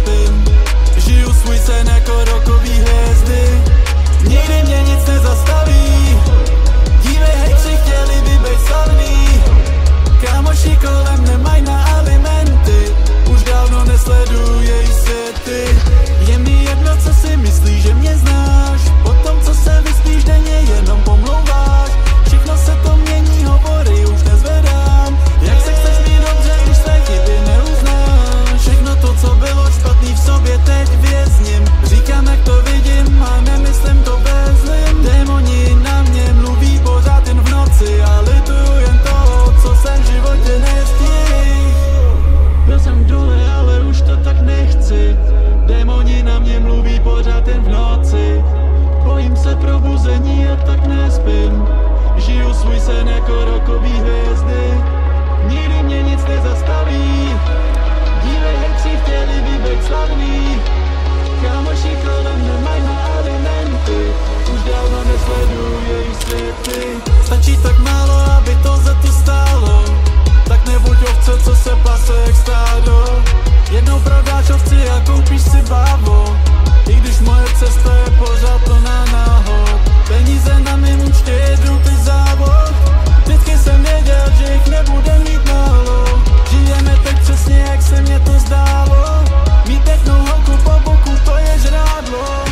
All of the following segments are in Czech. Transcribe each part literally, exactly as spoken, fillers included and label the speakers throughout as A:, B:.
A: nespím. Žiju svůj sen jako rokový hvězdy. Nikdy mě nic nezastaví. Dívej, hejtři chtěli by být slavný. Kámoši kolem nemají na alimenty. Už dávno nesleduju její světy. Je mi jedno, co si myslíš, že mě znáš. Po tom, co se vyspíš denně, jenom pomlouváš. Všechno se to mění, hovory už nezvedám. Jak se chceš mít dobře, když své chyby neuznáš. Všechno to, co bylo špatný v sobě, teď vězním. Říkám, jak to vidím a nemyslím to bezlim. Démoni na mě mluví pořád jen v noci a lituju jen toho, co jsem v životě nestihl. Byl jsem dole, ale už to tak nechci. Démoni na mě mluví pořád jen v noci. Bojím se probuzení a tak nespím. Žiju svůj sen jako rokový hvězdy. Nikdy mě nic nezastaví. Dívej, hejtři chtěli by být slavný. Kámoši kolem nemají na alimenty. Už dávno nesleduju její světy. Stačí tak málo, aby to za to stálo. Tak nebuď ovce, co se pase jak stádo. Jednou prodáš ovci a koupíš si bávo. I když moje cesta je pořád plná náhod. Peníze na mém účtě jedou teď závod. Vždycky jsem věděl, že jich nebude mít málo. Žijeme tak přesně, jak se mě to zdálo. Mít pěknou holku po boku, to je žrádlo.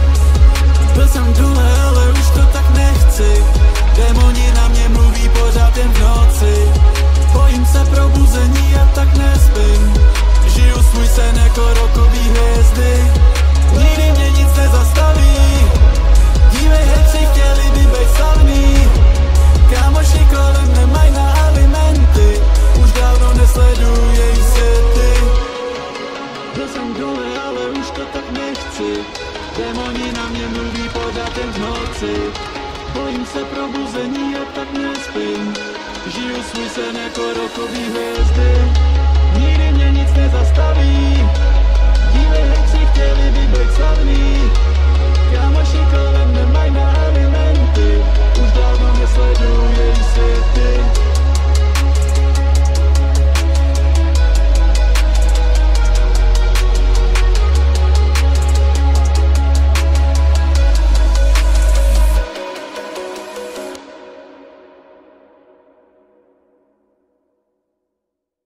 A: Byl jsem dole, ale už to tak nechci. Démoni na mě mluví pořád jen v noci. Bojím se probuzení a tak nespím. Žiju svůj sen jako rokový hvězdy. Nikdy mě nic nezastaví. Dívej, hejtři chtěli by být slavný. Kámoši kolem nemají na alimenty. Už dávno nesleduju její světy. Byl jsem dole, ale už to tak nechci. Démoni na mě mluví pořád jen v noci. Bojím se probuzení a tak nespím. Žiju svůj sen jako rokový hvězdy. Nikdy mě nic nezastaví.